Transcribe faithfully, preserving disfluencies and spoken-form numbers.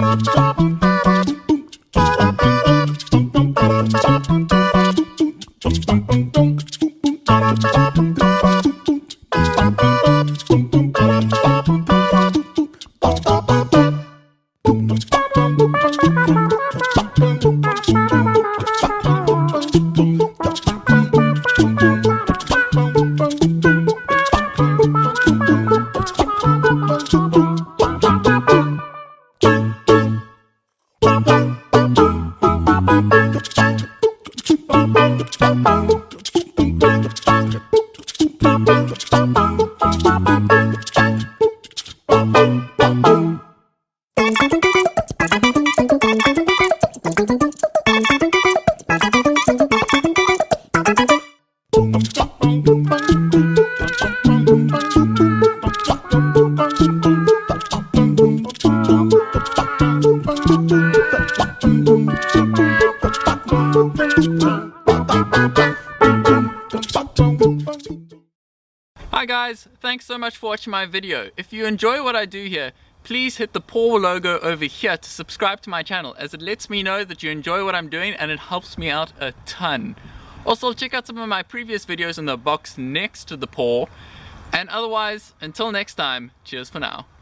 Hi guys, thanks so much for watching my video. If you enjoy what I do here, please hit the paw logo over here to subscribe to my channel, as it lets me know that you enjoy what I'm doing and it helps me out a ton. Also, check out some of my previous videos in the box next to the paw. And otherwise, until next time, cheers for now.